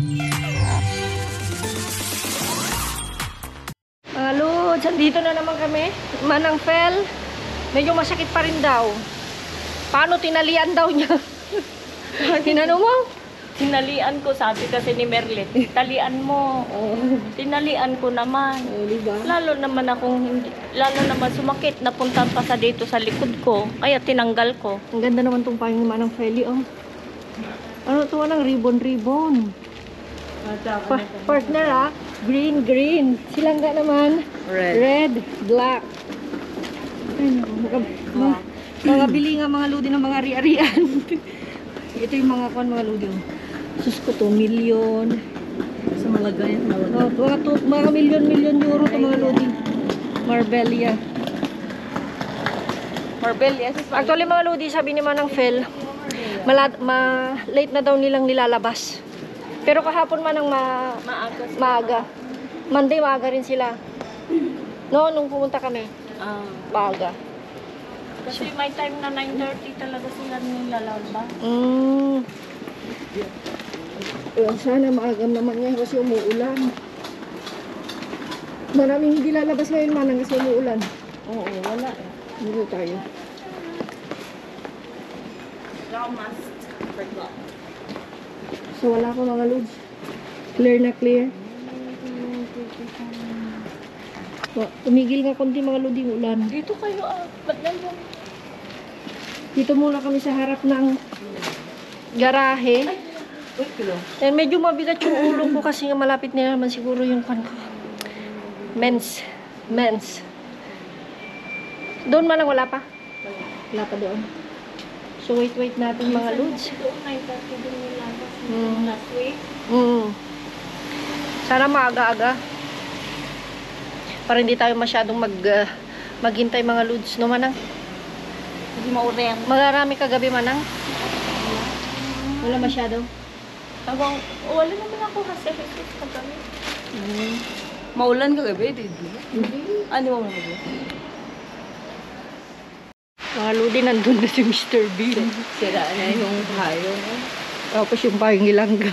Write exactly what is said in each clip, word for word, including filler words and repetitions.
Mga Lods, andito na naman kami. Manang Fel, medyo masakit pa rin daw. Paano tinalian daw niya? Tinanong mo? Tinalian ko, sabi kasi ni Merle. Talian mo. Oh. Tinalian ko naman. Oh, diba? Lalo naman akong hindi, lalo naman sumakit. Napunta pa sa dito sa likod ko. Kaya tinanggal ko. Ang ganda naman tong pahing ni Manang Feli, oh. Ano ito? Anong ribbon-ribbon? Pa partner, ah. Green, green. Silang nga naman. Red. Red, black. Ay, mga, mga, mga bili nga mga ludi ng mga ari-arian. Ito yung mga kon mga ludi. Oh. Sus ko to, million. Sa malagay. Oh, mga, to, mga million-million euro to mga ludi. Marbella. Marbella. Actually mga ludi, sabi ni Manang Fel, malad, ma, late na daw nilang nilalabas. Pero kahapon man ang ma, Maaga. maaga. Monday maaga rin sila. No, nung pumunta kami, Ah. maaga. Kasi may time na nine thirty talaga sila nilalaba. Mm. Eh, sana maagam naman niya kasi umuulan. Maraming hindi lalabas ngayon Manang kasi umuulan. Oo, wala. Dito tayo. Must forgot. So wala ko mga lods. Clear na clear. So, tumigil nga konti mga lodi yung ulan. Dito kayo ah. Ba't nandiyan? Dito muna kami sa harap ng garahe. Wait, kilo. And medyo mabigat yung ulo ko kasi nga malapit na naman siguro yung kan ko. Men's. Men's. Doon man lang wala pa? Wala pa doon. So wait, wait natin mga lods. Doon nine thirty din nilabas. Hmm. Last week. Mm. Sana maaga-aga. Para hindi tayo masyadong mag, uh, maghintay mga lods. No, Manang? Hindi maureng. Magarami kagabi, Manang? Wala masyado? Tawang, wala naman ako kasi kasi kagabi. Mm. Maulan kagabi, di ba? Hindi. Ah, di maulan kagabi. Mga lodi, nandun na si Mister Bean. Sira na yung hayo. Tapos yung pahingilangga.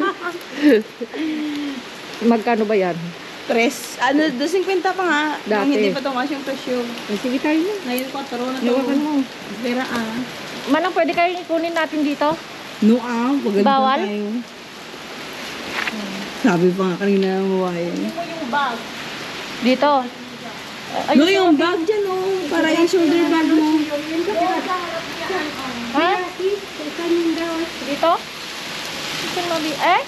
Magkano ba yan? Tres. Ano, dos fifty pa nga. Dati. Nung hindi pa tumaas yung presyo. Ay, sige tayo na. Ngayon ko, taro na to. Iwakan mo. Pera ah. Manang, pwede kayo kunin natin dito? No, ah. Paganda Bawal? tayo. Sabi pa nga kanina ng buhay. Ano mo yung bag? Dito. Ay, No, yung bag dyan, oh. Para yung shoulder bag mo. ha? Dito? Dito mabi. Eh?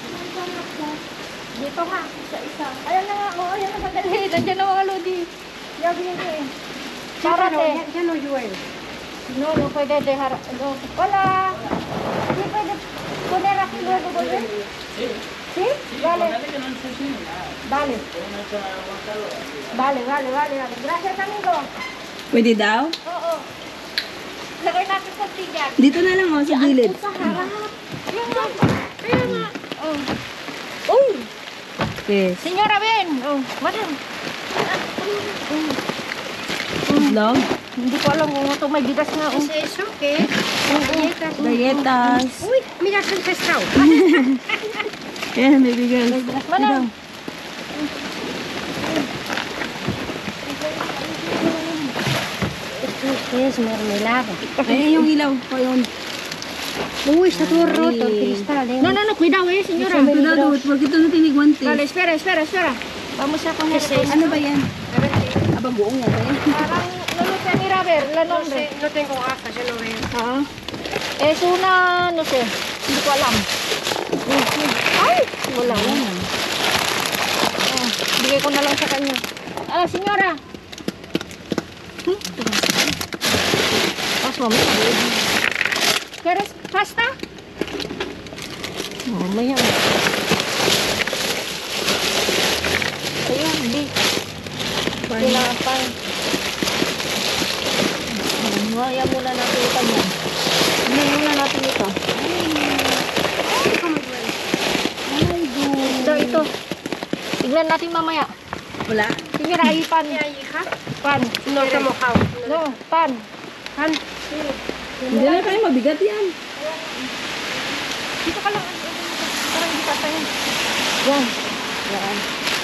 Dito nga. Isa-isa. Ayan na nga. Oh, ayan na madali. Nandiyan na mga lodi. Yabi niya eh. Parate. Yan o, Joel. No, no pwede de harap. No. Wala. Hindi pwede. Poner aquí luego volver. ¿Sí? Vale. Vale. Vale, vale, vale. vale. Gracias, amigo. Pwede daw? Oo. Lagay natin sa tigan. Dito na lang, oh, sa gilid. Sa harap. Kaya nga. Kaya nga. Oh. Uy! Yes. Senyora, ven. Oh, madam. Vlog? Hindi ko alam kung ito may bigas nga. Oh. ¿Es eso? ¿Qué es? Galletas. Galletas. Uy, mira, es un pescado. Yan, may bigas. Manang. Esto es mermelada. Ay, yung ilaw. O, yun. Uy, está todo roto el cristal, eh. No, no, no, cuidado eh, señora. Cuidado, huwag ito na tinigwante. Vale, espera, espera, espera. Vamos a poner ¿Qué es eso? Ano ba yan? Aba, buong yan ba yan? Parang, no lo sé, mira, a ver, la No nombre. sé, no tengo gafas, yo no veo. Ah. Es una, no sé, hindi ko alam. Ay, wala na. Oh, bigay ko na lang sa kanya. Ah, señora. Hmm? Pas mamaya. ¿Quieres pasta? Mamaya. Ayun, di. Tinapay. Mamaya muna natin ito yan. Hindi muna natin ito. Ito, ito. Tignan natin mamaya. Wala. Señora, ahí pan. Pan. No está mojado. No, pan. Pan. Hindi na tayo mabigat yan. Dito ka lang. Parang hindi ka. tayo. Yan. Yan.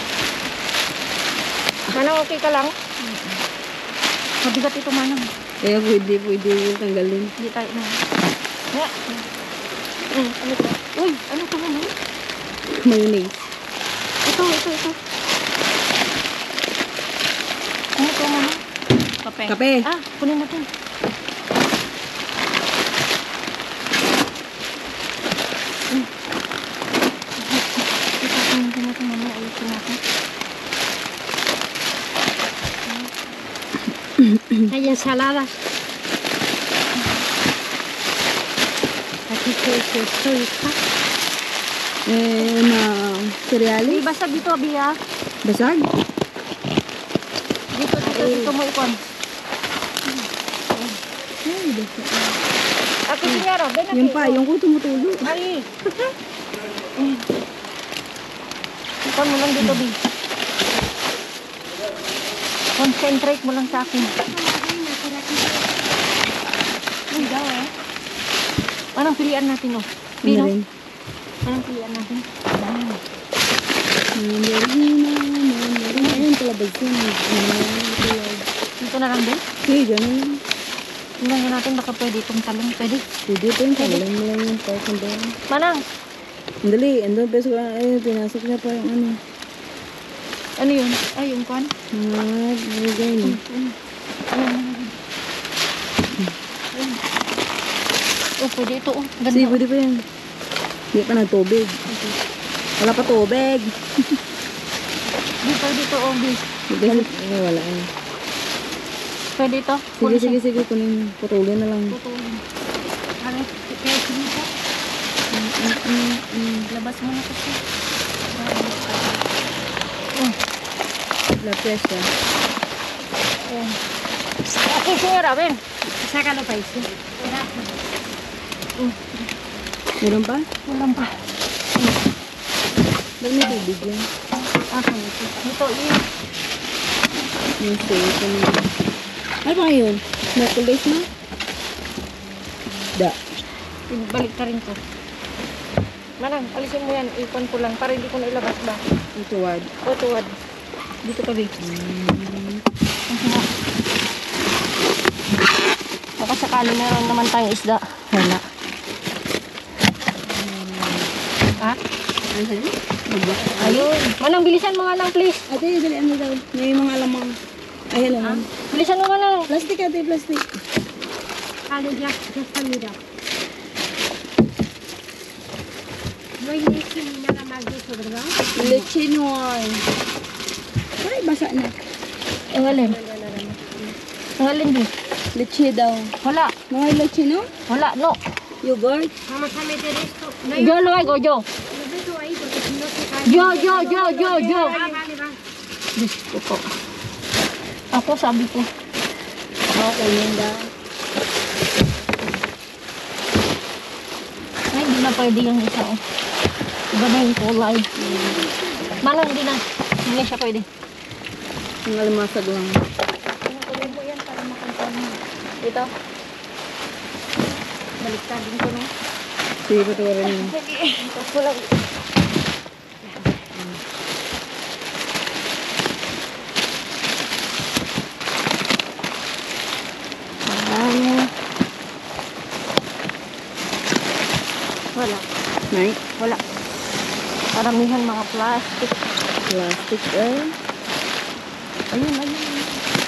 Manang, okay ka lang? Mabigat ito, Manang. Kaya pwede, pwede yung tanggalin. Hindi tayo na. Ya. Hmm, ano to? Uy, ano to, Manang? Mayonnaise. Ito, ito, ito. Ano to, Manang? Kape. Kape. Ah, kunin natin. Hmm. Ito, kunin natin, Manang. Ayusin natin. Hay ensalada. Aquí que es esto, hija. Eh, na cereales. Ay, basta dito, Bia. Basag. Dito, dito, dito mo ikon. Ay, basag. Ako sinyaro, ben ako. Yung pa, yung ko tumutulo. Ay. Ikon mo lang dito, Bi. Concentrate mo lang sa akin. Uy, daw eh. Anong pilihan natin, oh? Ano Bino? rin? Anong pilihan natin? Mandarina, mandarina. Ayun, talabag yun. Dito na lang din? Okay, dyan na lang. Tingnan nga natin, baka pwede itong talong. Pwede. Pwede ito yung talang mo lang yung park and doon. Manang, Andali, andun peso ka. Ay, pinasok niya pa yung ano. ano yun? Ay, yung kwan? Mga bigay niya. Ayun. Ayun. Ayun. Oh, pwede ito, oh. Ganda. Sige, pwede pa yan. Hindi pa nagtubig. Wala pa tubig. Di, pwede ito, oh, Bi. Hindi, ay, wala yan. Pwede ito. Sige, sige, sige. Kunin, putulin na lang. Putulin. Ano, kaya sinita? Labas mo na kasi. Oh, La presa. ayan. Okay, senyora, ven. Sácalo para eso. Meron pa? Walang pa. Ba't may tubig yan? Ah, ito. Ito, yun. Yung safe. Ano ba ngayon? Merkulis na? Da. Balik ka rin to. Manang, alisin mo yan. Ipon ko lang para hindi ko na ilabas ba. Yung tuwad. O, tuwad. Dito ka, Bi. Baka sakali meron naman tayong isda. Wala. Ha? Ano sa'yo? Diba? Ayun. Manang, bilisan mo, Manang, please. Ate, dali ano daw? May mga alamang. Ay, alamang. Bilisan mo, Manang. Plastic, ate, plastic. Vale, ya, ya está, mira. No hay leche ni nada más de eso, ¿verdad? Leche noy. Ay, basa na. Ang alin? Ang alin, Bi? Leche daw. Wala. No hay leche, no? Wala, no. Yogurt. Vamos a meter esto. No hay Yo lo hago, yo. lo meto ahí porque si no se cae. Yo, yo, yo, yo, yo. Ah, vale, va. Diyos ko po. Ako, sabi ko. Okay, yun daw. Ay, hindi na pwede yung isa, oh. Iba na yung kulay. Manang, hindi na. Hindi na siya pwede. Yung alamasag lang. Kunin mo yan para makantaan mo. Ito. Baliktadin ko, no? Sige, patawarin mo. Sige. Tapos ko lang. Ayan. Wala. Nay, Wala. Karamihan mga plastic. plastic, eh. Ayun, ayun. ayun.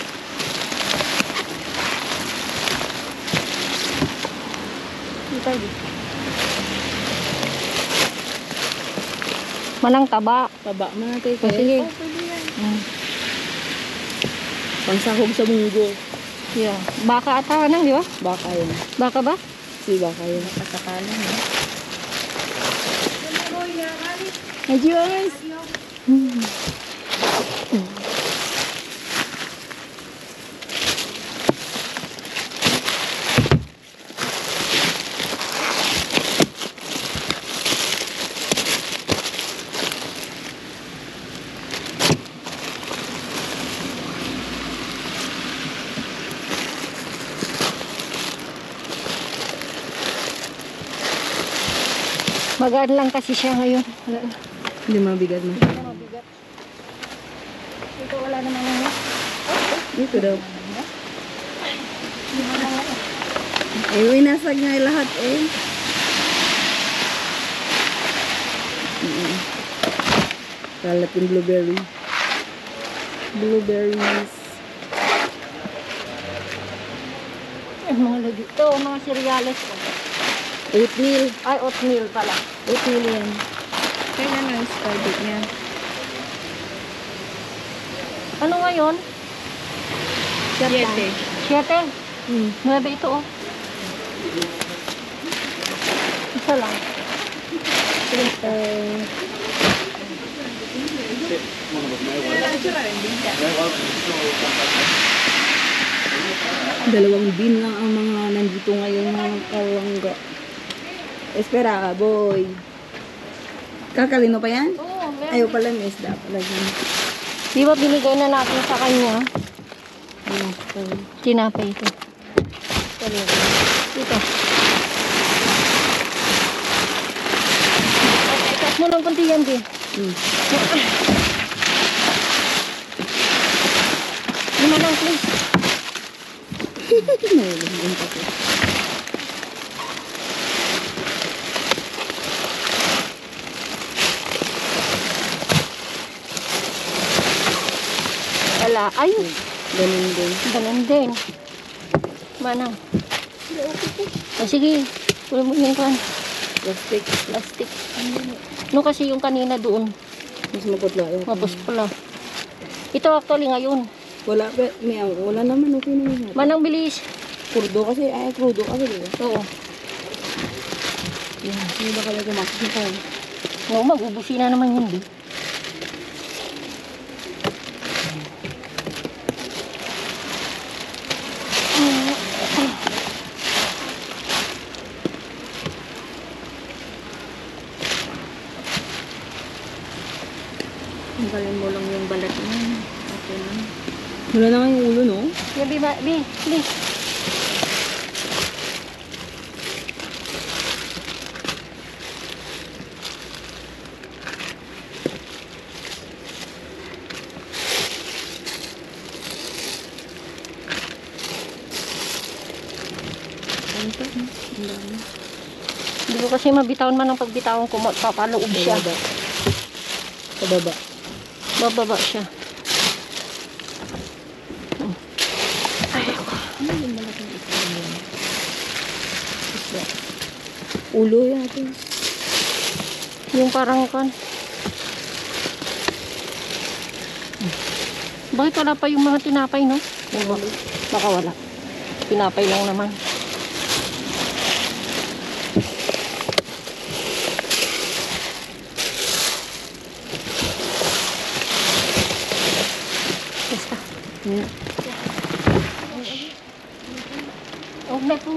Dito, dito. Manang taba. Taba mo natin. O, sige. Mm. Pangsahog sa munggo. Yeah. Baka ata, Manang, di ba? Baka yun. Baka ba? Si baka yun. Pasakalan, eh. Adios! Hmm. Magaan lang kasi siya ngayon. Wala na. Hindi mabigat mo. Hindi na mabigat. Ito wala naman ano. Dito daw. Hindi na nga. Eh, winasag nga lahat eh. Mm-mm. Kalat yung blueberry. Blueberries. Ay, mga lagi. Ito, mga cereales. Oatmeal. Ay, oatmeal pala. Oatmeal yan. Kailan ang start niya? Ano ngayon? Siete. Siyete. Hmm. Nuebe ito oh. Isa lang. Uh, dalawang bin lang ang mga nandito ngayon mga kalangga. Espera, boy. Kakalino pa yan? Oo, meron. Ayaw pala, may isda pala dyan. Di ba binigay na natin sa kanya? Ano, so, Tinapay ito. Ito. Itas mo ng konti yan, di. hmm. Lima lang, please. Mayroon din pa to. Wala. Ay, Ganun din. ganun din. Manang. O sige, tuloy mo yung kan. Plastic. Plastic. No kasi yung kanina doon. Mas maputla yun. Mapos pala. Ito actually ngayon. Wala, pe, may, wala naman, okay naman. natin. Manang bilis. Kurdo kasi, ay, krudo kasi, di ba? Oo. Yan, hindi ba kaya kumakit na tayo? No, magubusin na naman yun, di. Tanggalin mo lang yung balat niya. Okay na. Wala na nga yung ulo, no? Yan, Bi, ma- Bi, please. Ito, ang dami. Hindi ko kasi mabitawan man ang pagbitawan ko, papaloob siya. Pababa. Pababa. Bababa siya. Ulo yan ito. Yung parang kan. Bakit wala pa yung mga tinapay, no? Diba? Baka wala. Tinapay lang naman. Basta. Hmm. Oh, may po.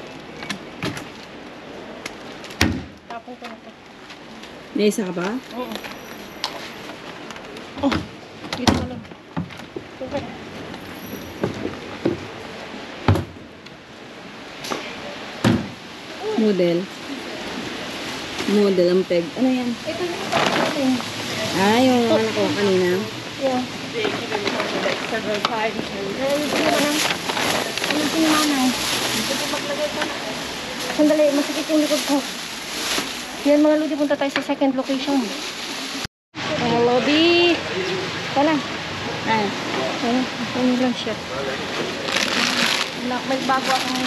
Tapon ko na to. May isa ka pa? Oo. Oh, dito na lang. Okay. Model. Model ang peg. Ano yan? Ito yung natin. Ah, yung ano ko kanina. Yeah. Several times. Eh, hindi naman ang... Ano yung tinimanang? Ito po maglagay ko. Sandali, masikip yung likod ko. Yan mga lodi, punta tayo sa second location. Mga lodi. Tala. Ah, Ano, ano lang siya. Nak, may bago akong...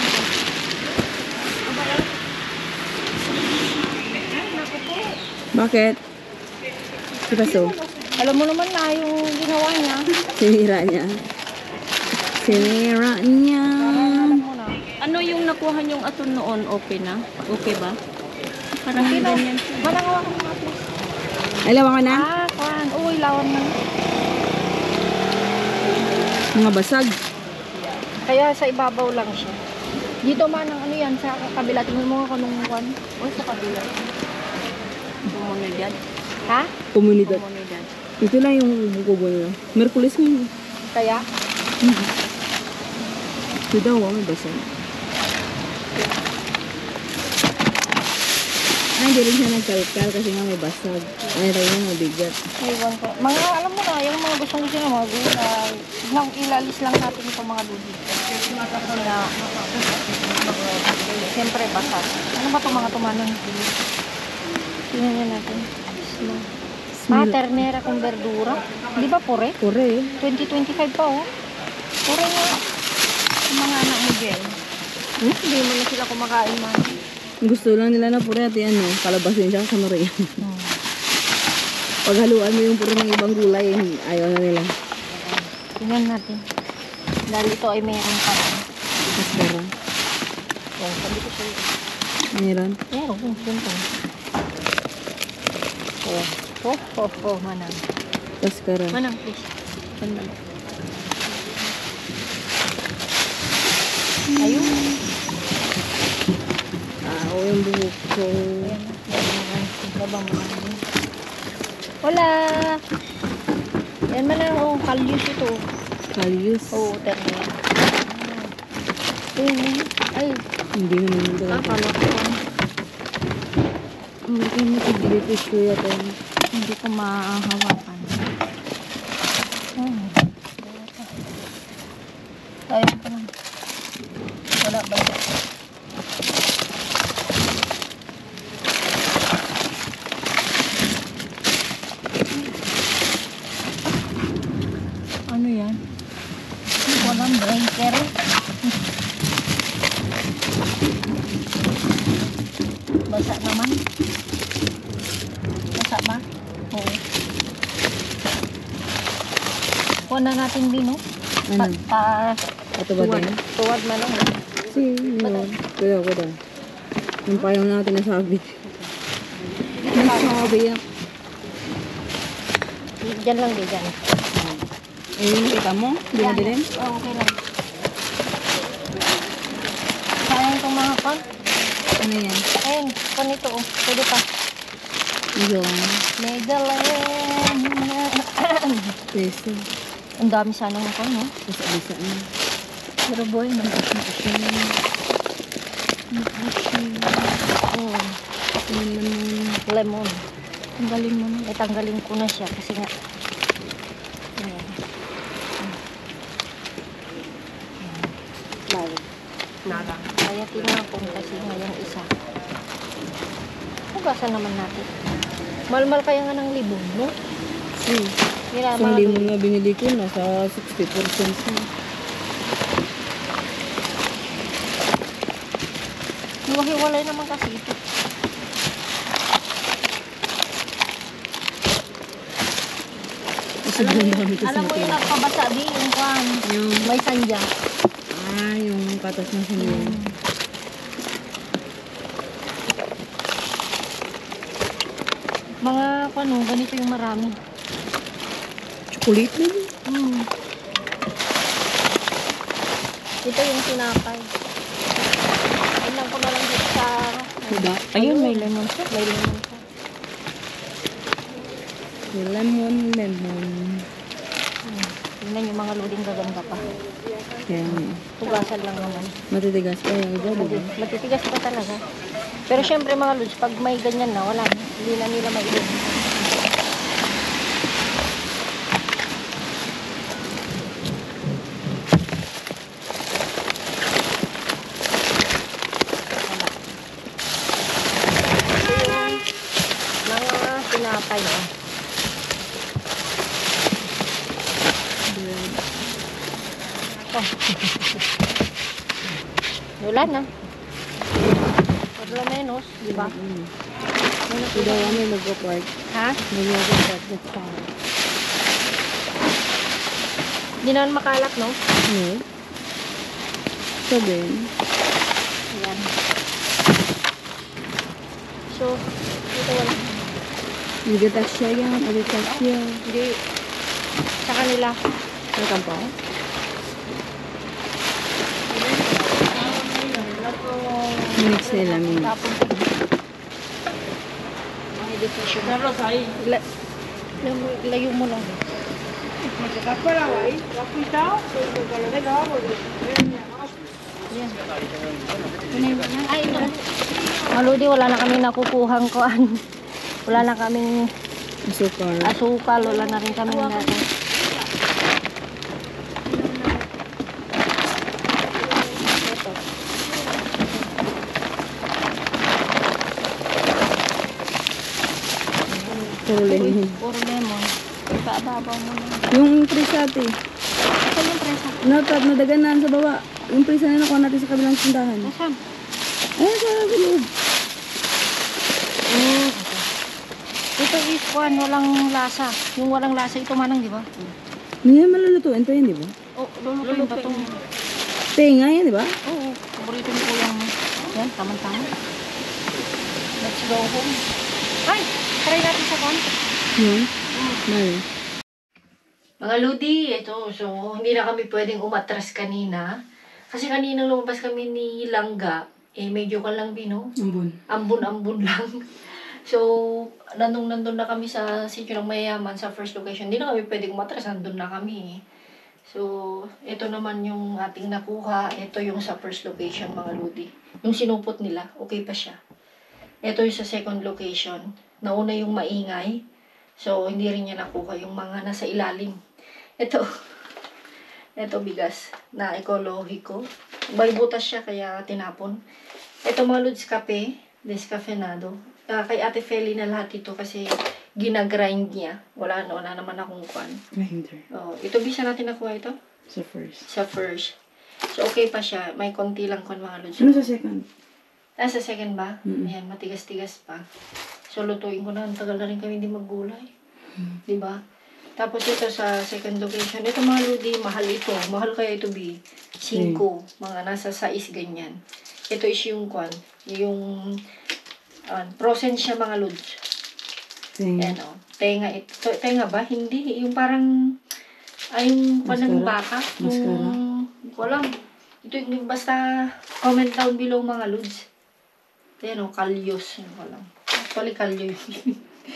bakit? Ipaso. Alam mo naman na yung ginawa niya. Sinira niya. Sinira niya. Alam mo na. Ano yung nakuha yung aton noon? Okay na? Okay ba? Parang Hindi na. ganyan siya. Manangawa ko mga please. Ay, lawan ka na? Ah, kwan. Uy, lawan na. Mga basag. Kaya sa ibabaw lang siya. Dito man ang ano yan, sa kabila. Tingnan mo nga nung kwan. O sa kabila. Komunidad. Ha? Komunidad. Komunidad. Ito lang yung buko nila. Merkulis mo. Kaya? Ito daw, oh, may basag. Ay, hindi rin siya nagkalkal kasi nga may basag. Ay, tayo nga mabigat. Ewan ko. Mga, alam mo na, yung mga gustong gusto na mga gulay. Lang, ilalis lang natin itong mga ludi. Na, siyempre, basag. Ano ba itong mga tumanong? Tingnan niya natin. Ah, ternera kung verdura. Di ba pure? Pure. twenty twenty-five pa, oh. Pure nga. Yung mga anak mo, Jen. Hmm? Hindi mo na sila kumakain, man. Gusto lang nila na pure at yan, no? Kalabasin siya sa Maria. Hmm. Pag haluan mo yung pure ng ibang gulay, ayaw na nila. Tingnan natin. Dahil ito ay mayroon pa rin. Kaskara. Oh, sabi ko sa'yo. Mayroon. Meron, oh, ganito. Oh, oh, oh, oh, manang. Kaskara. Manang, please. Manang. Ayun. Ah, o yung buhok ko. Ayan, ayan, babang manang. Hola! Yan manang, oh, kalyus ito. Kalyus. Oo, oh, ternera. Ayun, ay, Hindi naman yung talaga. akala ko. Hindi ka nag-British kuya to. Hindi ko mahawakan. Hmm. Ayun pa lang. Wala ba? Ano yan? Walang breaker. Basa naman. Basa ba? Oo. Kuha na natin bino. Ano? Pa, pa, Ito ba tuwad, din? tuwad man lang. Si, yun. Kuya ko daw. Yung payong natin nasabit. Nasabi yan. Diyan lang din, dyan. Eh, yung kita mo? Hindi na din? Oo, okay lang. Sayang itong mga pan. Ano yan? Ayun, pan ito, oh. Pwede pa. Yung Medallion. peso. Ang dami sana ng pan, no? Bisa-bisa na. Pero boy, nag-push na siya. Oo. Yung lemon. Lemon. Tanggalin mo na. Ay, tanggalin ko na siya kasi nga. Ayan. Lalo. Nala. Kaya tinapon kasi ngayong isa. Hugasan naman natin. Malmal kaya nga ng libon, no? Hmm. Kaya Isang mga limon nga binili ko, nasa sixty percent na. hiwa-hiwalay naman kasi ito. Sobrang dami kasi Alam mo yung natira. nagpabasa di, yung kwan. Yung, May sandya. ah, yung patas na sila. Mga kwan, oh, ganito yung marami. Chocolate na yun. Hmm. Ito yung sinapay. Ilang ko na lang dito sa... Diba? Ayun, may lemon siya. May lemon siya. Yung lemon, lemon. Hmm. Tingnan yung mga loading gaganda pa. Kaya, Tugasan lang naman. matitigas pa yung iba, diba? Mati- Matitigas pa talaga. Pero syempre mga lods, pag may ganyan na, wala na. Hindi na nila mailog. Mga tinapay, oh. Oh. Wala na. Por lo menos, di ba? Mm. Menos Ito daw may mag-park. Ha? May mag-park na sa Hindi naman makalat, no? Hmm. Sabi, Ayan. So, dito wala. nagatas siya yan, alitas siya. Hindi. Sa kanila. May kampaw? Mix nila, mix. Tapon. May decision. La- lam- Layo mo lang. Yan. Yun yung yan. Ay, ito. Mga Lodi, wala na kami nakukuhang kuan. Wala na kaming Asukal. asukal. Wala na rin kami natin. Puro lemon. Puro lemon. Paababaw mo na. Yung presa ate. Ito yung presa. Natap, nadaganan sa baba. Yung presa na nakuha natin sa kabilang tindahan. Nasaan? Ay, sa loob. Mm, ito. Ito is kuan, walang lasa. Yung walang lasa, ito manang, di ba? Hindi yan malulutuin pa yun, di ba? Oh, lulutuin ba itong? Tenga yan, di ba? Oo, paborito ni Kuya mo. Yan, tamang-tama. Let's go home. Ay, try natin sa kuan. Yan. Mali. Mga Ludi, ito. So, hindi na kami pwedeng umatras kanina. Kasi kanina lumabas kami ni Langga. Eh, medyo ka lang bino. Ambon. Ambon-ambon lang. So, nandun-nandun na kami sa sitio ng mayayaman sa first location. Hindi na kami pwedeng umatras. Nandun na kami. So, ito naman yung ating nakuha. Ito yung sa first location, mga Ludi. Yung sinupot nila, okay pa siya. Ito yung sa second location. Nauna yung maingay. So, hindi rin niya nakuha yung mga nasa ilalim. Ito. Ito bigas na ekologiko. May butas siya kaya tinapon. Ito mga Lods, kape. Descafeinado. Uh, kay Ate Feli na lahat ito kasi ginagrind niya. Wala, wala naman akong kwan. Grinder. Oh, ito bisa natin nakuha ito? Sa first. Sa first. So, okay pa siya. May konti lang kwan mga Lods. Ano sa second? Ah, sa second ba? Mm-mm. Ayan, matigas-tigas pa. So, lutuin ko na. Ang tagal na rin kami hindi maggulay. Mm. Diba? Tapos ito sa second location. Ito mga Ludi, mahal ito. Mahal kaya ito, B. Cinco. Mga nasa sais ganyan. Ito is yung kwan. Yung uh, frozen siya mga Lods. Tenga. Ayan o. Tenga ito. Tenga ba? Hindi. Yung parang ay yung kwan ng Mascara? baka. Mascara? Yung walang. Ito yung basta comment down below mga Lods. Ayan o. Kalyos. Walang. Actually kalyo yun.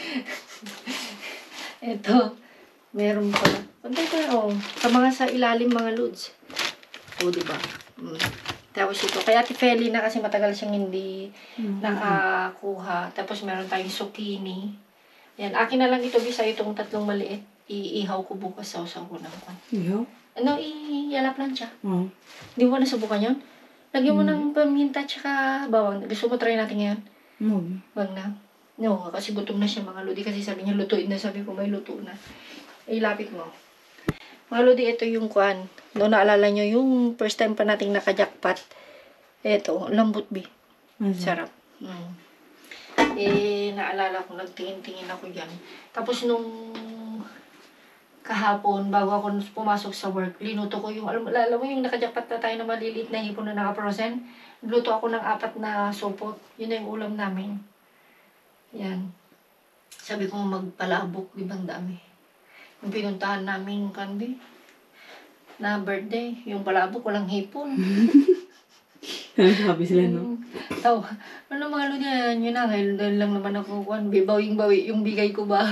Ito. Meron pa. Pantay ko oh. Sa mga sa ilalim mga Lods. O, diba? Mm. Tapos ito. Kaya Ate Feli na kasi matagal siyang hindi Mm. nakakuha. Tapos meron tayong zucchini. Yan. Akin na lang ito bisa itong tatlong maliit. Iihaw ko bukas sa usaw ko ng kwan. Ihaw? Ano, ialap lang siya. Oo. Hindi mo nasubukan yun? Lagyan mo ng paminta tsaka bawang. Gusto mo try natin ngayon? Oo. Wag na. No, kasi gutom na siya mga Lodi. Kasi sabi niya lutuin na. Sabi ko may luto na. Ay, lapit mo. Mga Lodi, ito yung kwan. Noong naalala nyo, yung first time pa nating naka-jackpot. Ito, lambot bi. Sarap. Mm. Eh, naalala ko, nagtingin-tingin ako dyan. Tapos nung kahapon, bago ako pumasok sa work, linuto ko yung, alam, alam mo yung naka-jackpot na tayo na maliliit na hipon na naka-frozen? Luto ako ng apat na supot. Yun na yung ulam namin. Yan. Sabi ko magpalabok, di ba ang dami? Yung pinuntahan namin kanbi na birthday, yung palabok, walang hipon. Happy sila, no? Mm, tawa. Ano mga Lodi, yan yun na. Ngayon dahil lang naman ako, kwan, bawing-bawi, yung bigay ko ba?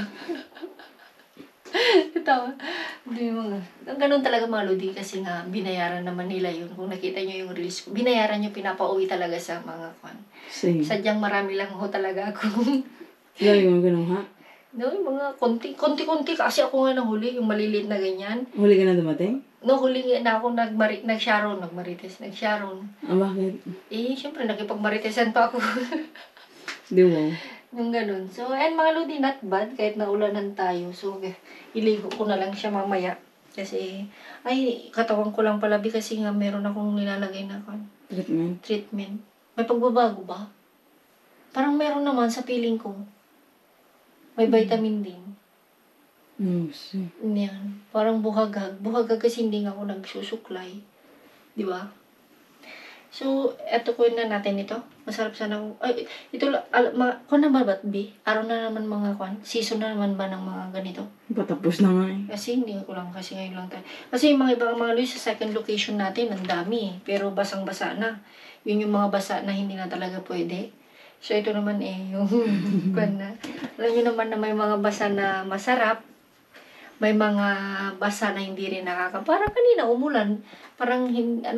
Tawa. Hindi mga. Ganun talaga mga Lodi, kasi nga, binayaran naman nila yun. Kung nakita nyo yung reels ko, binayaran nyo, pinapauwi talaga sa mga kwan. Same. Sadyang marami lang ho talaga ako. Sila yung ganun, ha? No, yung mga konti, konti-konti kasi ako nga nahuli, yung maliliit na ganyan. Huli ka na dumating? No, huli nga na ako nagmari, nag-sharon, nagmarites, nag-sharon. Ah, bakit? Eh, syempre, nakipagmaritesan pa ako. Di wow. Yung ganun. So, and mga Lodi, not bad, kahit naulanan tayo. So, iligo ko na lang siya mamaya. Kasi, ay, katawan ko lang palabi kasi nga meron akong nilalagay na kan, Treatment. treatment. May pagbabago ba? Parang meron naman sa feeling ko. May vitamin din. No, see. Yan. Parang buhagag. Buhagag kasi hindi nga ako nagsusuklay. Di ba? So, eto ko na natin ito. Masarap sana. Ay, ito, al, mga, kung na ba ba't, B? Araw na naman mga kwan. Season na naman ba ng mga ganito? Patapos na nga eh. Kasi hindi ko lang, kasi ngayon lang tayo. Kasi yung mga ibang mga Luis, sa second location natin, ang dami eh. Pero basang-basa na. Yun yung mga basa na hindi na talaga pwede. So, ito naman eh, yung kwan na. Alam nyo naman na may mga basa na masarap. May mga basa na hindi rin nakaka... Parang kanina, umulan. Parang, hin, ano,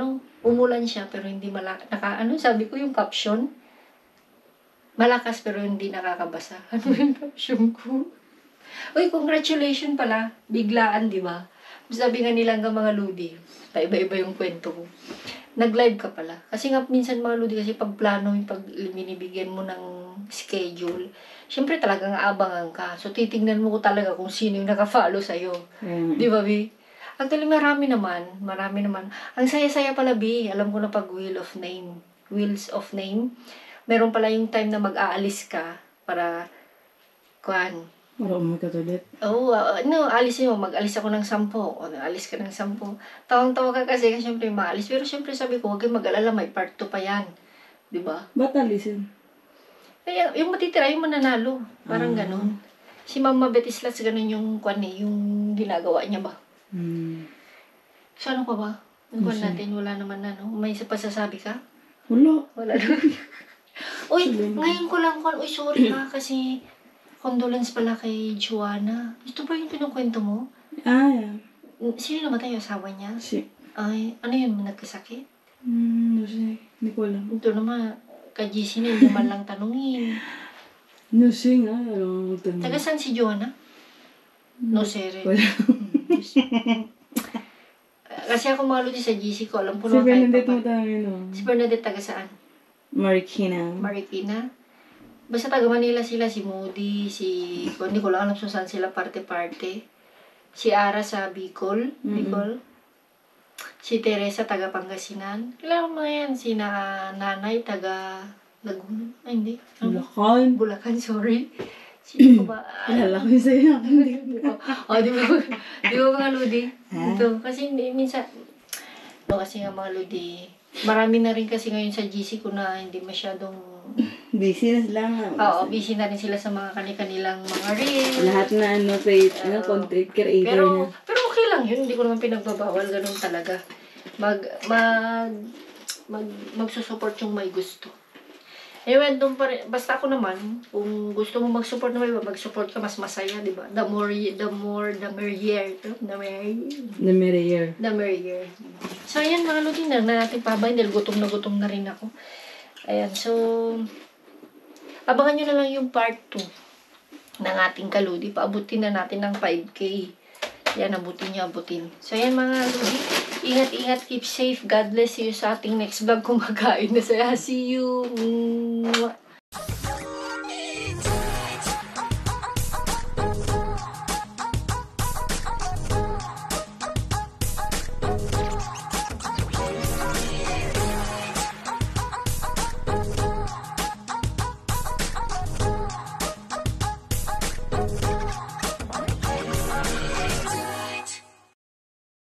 Umulan siya pero hindi malakas. Naka, ano sabi ko yung caption? Malakas pero hindi nakakabasa. Ano yung caption ko? Uy, congratulations pala. Biglaan, di ba? Sabi nga nila hanggang mga Ludi. Paiba-iba yung kwento ko. Nag-live ka pala. Kasi nga minsan mga Ludi, kasi pag plano, yung pag binibigyan mo ng schedule, syempre talagang aabangan ka. So, titignan mo ko talaga kung sino yung naka-follow sa'yo. Mm. Di ba, Bi? Actually, marami naman. Marami naman. Ang saya-saya pala, Bi. Alam ko na pag Wheel of Name. Wheels of Name. Meron pala yung time na mag-aalis ka para, kuhan, Para umagkatulit. Oo, uh, no, alis mo, mag-alis ako ng sampo. O, alis ka ng sampo. Tawang-tawa ka kasi, kasi syempre maalis. Pero syempre sabi ko, huwag kayong mag-alala, may part two pa yan. Di ba? Ba't alisin? Kaya, yung matitira, yung mananalo. Parang Ah. ganun. Si Mama Betislas, ganun yung, kwan eh, yung ginagawa niya ba? Hmm. So, ano pa ba? Yung kwan Kasi- natin, wala naman na, no? May isa pasasabi ka? Wala. Wala naman. Uy, ngayon ko lang kwan. Uy, sorry ha, kasi condolence pala kay Joanna. Ito ba yung kinukwento mo? Ah, yeah. Sino namatay yung asawa niya? Si... Ay, ano yun, nagkasakit? Hmm, no sé. Hindi ko alam. Ito naman, ka-G C na, hindi man lang tanungin. No sé nga. Alam mo tanong. Taga saan si Joanna? No, sere. Wala. Kasi ako mga ludi sa G C ko, alam ko Si naman kahit Bernadette pa mo tanongin mo. Si Bernadette taga saan? Marikina. Marikina? Basta taga Manila sila, si Moody, si... Hindi ko lang alam kung saan sila parte-parte. Si Ara sa Bicol, Bicol. Si Teresa taga Pangasinan. Kailangan mo yan, si na, Nanay taga Laguna. Ay, hindi. Ano? Bulacan. Bulacan, sorry. Sino ko ba? Kilala ko yung sa'yo. Di ba? O, di ba? Di ba mga Ludi? Ito, kasi hindi, minsan, no, kasi nga mga Ludi, marami na rin kasi ngayon sa G C ko na hindi masyadong, Busy na sila nga. oo, busy na rin sila sa mga kani-kanilang mga reels. Lahat na ano, create, ano, content creator Pero, na. pero okay lang yun, hindi ko naman pinagbabawal, ganun talaga. Mag, mag, mag, magsusupport yung may gusto. Anyway, doon pa rin, basta ako naman, kung gusto mo mag-support na may iba, mag-support ka, mas masaya, di ba? The more, y- the more, the merrier. The merrier. The Merrier. The merrier. So, ayan mga Ludi, na natin pabayin dahil gutom na gutom na rin ako. Ayan, so, abangan nyo na lang yung part two ng ating kaludi. Paabutin na natin ng five K. Yan, abutin nyo, abutin. So, ayan mga Ludi, ingat-ingat, keep safe. God bless you sa ating next vlog kumakain na saya. See you. Mwah.